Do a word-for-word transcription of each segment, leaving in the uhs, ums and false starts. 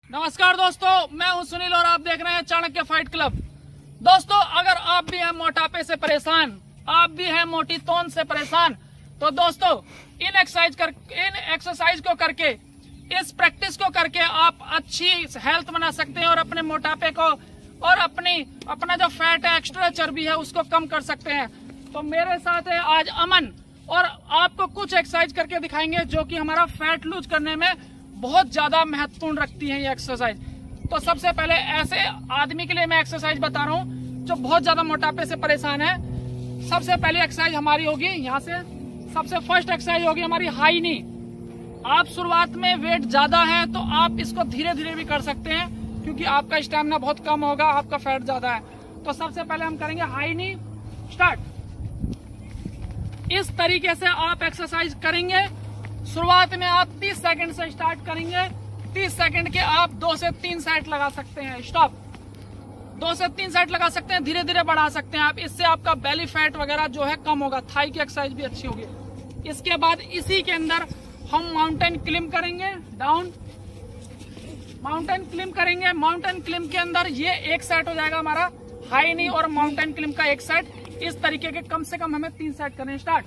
नमस्कार दोस्तों, मैं हूं सुनील और आप देख रहे हैं चाणक्य फाइट क्लब। दोस्तों, अगर आप भी हैं मोटापे से परेशान, आप भी हैं मोटी तौन से परेशान, तो दोस्तों इन एक्सरसाइज कर इन एक्सरसाइज को करके, इस प्रैक्टिस को करके आप अच्छी हेल्थ बना सकते हैं और अपने मोटापे को और अपनी अपना जो फैट है, एक्स्ट्रा चर्बी है, उसको कम कर सकते हैं। तो मेरे साथ है आज अमन, और आपको कुछ एक्सरसाइज करके दिखाएंगे जो कि हमारा फैट लूज करने में बहुत ज्यादा महत्वपूर्ण रखती है ये एक्सरसाइज। तो सबसे पहले ऐसे आदमी के लिए मैं एक्सरसाइज बता रहा हूँ जो बहुत ज्यादा मोटापे से परेशान है। सबसे पहले एक्सरसाइज हमारी होगी यहाँ से, सबसे फर्स्ट एक्सरसाइज होगी हमारी हाई नी। आप शुरुआत में वेट ज्यादा है तो आप इसको धीरे धीरे भी कर सकते हैं, क्योंकि आपका स्टेमिना बहुत कम होगा, आपका फैट ज्यादा है। तो सबसे पहले हम करेंगे हाई नी। स्टार्ट। इस तरीके से आप एक्सरसाइज करेंगे। शुरुआत में आप तीस सेकंड से स्टार्ट करेंगे। तीस सेकंड के आप दो से तीन सेट लगा सकते हैं। स्टॉप। दो से तीन सेट लगा सकते हैं, धीरे धीरे बढ़ा सकते हैं आप। इससे आपका बेली फैट वगैरह जो है कम होगा, थाई की एक्सरसाइज भी अच्छी होगी। इसके बाद इसी के अंदर हम माउंटेन क्लिम करेंगे। डाउन माउंटेन क्लिम करेंगे। माउंटेन क्लिम के अंदर ये एक सेट हो जाएगा हमारा हाई नी और माउंटेन क्लिम का एक सेट। इस तरीके के कम से कम हमें तीन सेट करने। स्टार्ट।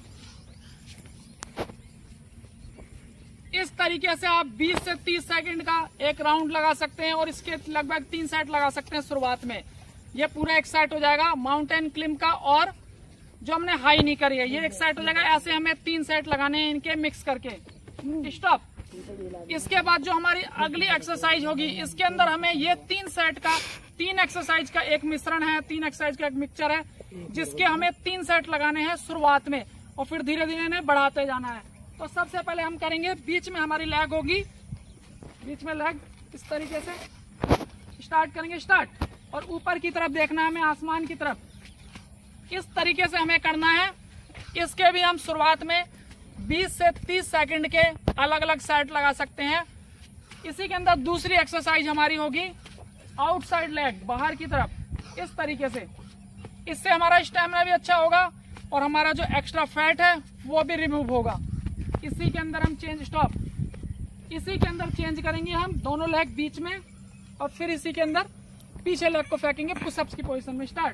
इस तरीके से आप बीस से तीस सेकंड का एक राउंड लगा सकते हैं और इसके लगभग तीन सेट लगा सकते हैं शुरुआत में। ये पूरा एक सेट हो जाएगा माउंटेन क्लिम का, और जो हमने हाई नी करी है ये एक सेट हो जाएगा। ऐसे हमें तीन सेट लगाने हैं इनके मिक्स करके। स्टॉप। इसके बाद जो हमारी अगली एक्सरसाइज होगी, इसके अंदर हमें ये तीन सेट का, तीन एक्सरसाइज का एक मिश्रण है, तीन एक्सरसाइज का एक मिक्सचर है, जिसके हमें तीन सेट लगाने हैं शुरुआत में और फिर धीरे धीरे इन्हें बढ़ाते जाना है। तो सबसे पहले हम करेंगे, बीच में हमारी लेग होगी, बीच में लेग इस तरीके से स्टार्ट करेंगे। स्टार्ट। और ऊपर की तरफ देखना है हमें, आसमान की तरफ। इस तरीके से हमें करना है। इसके भी हम शुरुआत में बीस से तीस सेकंड के अलग अलग सेट लगा सकते हैं। इसी के अंदर दूसरी एक्सरसाइज हमारी होगी आउटसाइड लेग, बाहर की तरफ, इस तरीके से। इससे हमारा स्टेमिना भी अच्छा होगा और हमारा जो एक्स्ट्रा फैट है वो भी रिमूव होगा। इसी के अंदर हम चेंज। स्टॉप। इसी के अंदर चेंज करेंगे हम दोनों लेग बीच में, और फिर इसी के अंदर पीछे लेग को फेंकेंगे पुशअप्स की पोजीशन में। स्टार्ट।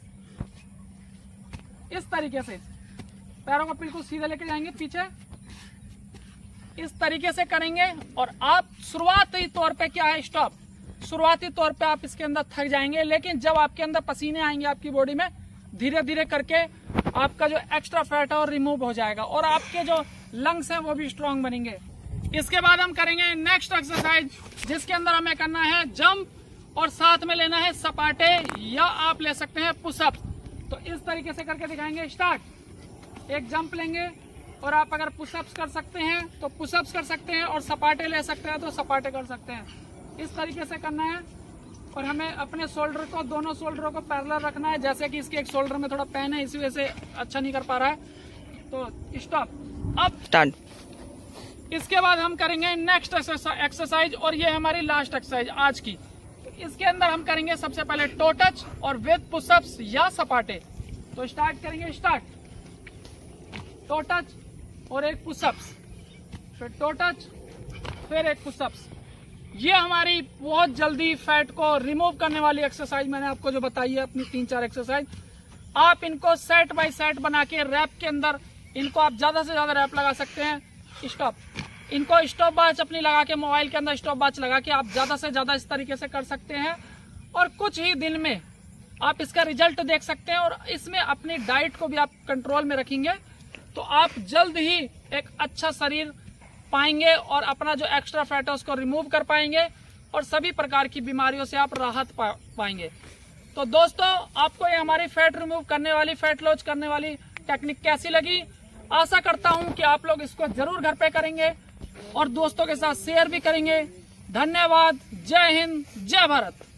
इस तरीके से पैरों को बिल्कुल सीधे लेके जाएंगे पीछे, इस तरीके से करेंगे। और आप शुरुआती तौर पे क्या है, स्टॉप, शुरुआती तौर पे आप इसके अंदर थक जाएंगे, लेकिन जब आपके अंदर पसीने आएंगे आपकी बॉडी में, धीरे धीरे करके आपका जो एक्स्ट्रा फैट है और रिमूव हो जाएगा और आपके जो लंग्स हैं वो भी स्ट्रांग बनेंगे। इसके बाद हम करेंगे नेक्स्ट एक्सरसाइज, जिसके अंदर हमें करना है जंप और साथ में लेना है सपाटे, या आप ले सकते हैं पुशअप। तो इस तरीके से करके दिखाएंगे। स्टार्ट। एक जंप लेंगे और आप अगर पुशअप्स कर सकते हैं तो पुशअप्स कर सकते हैं, और सपाटे ले सकते हैं तो सपाटे कर सकते हैं। इस तरीके से करना है और हमें अपने शोल्डर को, दोनों शोल्डरों को पैरेलल रखना है। जैसे कि इसके एक शोल्डर में थोड़ा पेन है, इसी वजह से अच्छा नहीं कर पा रहा है। तो स्टॉप। अब स्टार्ट। इसके बाद हम करेंगे नेक्स्ट एक्सरसाइज, और ये हमारी लास्ट एक्सरसाइज आज की। इसके अंदर हम करेंगे सबसे पहले टो टच और विद पुशअप्स या सपाटे। तो स्टार्ट करेंगे। स्टार्ट। टो टच और एक पुशअप्स, फिर टो टच, फिर एक पुशअप्स। ये हमारी बहुत जल्दी फैट को रिमूव करने वाली एक्सरसाइज मैंने आपको जो बताई है, अपनी तीन चार एक्सरसाइज। आप इनको सेट बाय सेट बना के रैप के अंदर इनको आप ज्यादा से ज्यादा रैप लगा सकते हैं। स्टॉप। इनको स्टॉप वॉच अपनी लगा के, मोबाइल के अंदर स्टॉप वॉच लगा के आप ज्यादा से ज्यादा इस तरीके से कर सकते हैं, और कुछ ही दिन में आप इसका रिजल्ट देख सकते हैं। और इसमें अपनी डाइट को भी आप कंट्रोल में रखेंगे तो आप जल्द ही एक अच्छा शरीर पाएंगे और अपना जो एक्स्ट्रा फैट है उसको रिमूव कर पाएंगे, और सभी प्रकार की बीमारियों से आप राहत पा, पाएंगे। तो दोस्तों, आपको ये हमारी फैट रिमूव करने वाली, फैट लॉस करने वाली टेक्निक कैसी लगी? आशा करता हूं कि आप लोग इसको जरूर घर पे करेंगे और दोस्तों के साथ शेयर भी करेंगे। धन्यवाद। जय हिंद, जय भारत।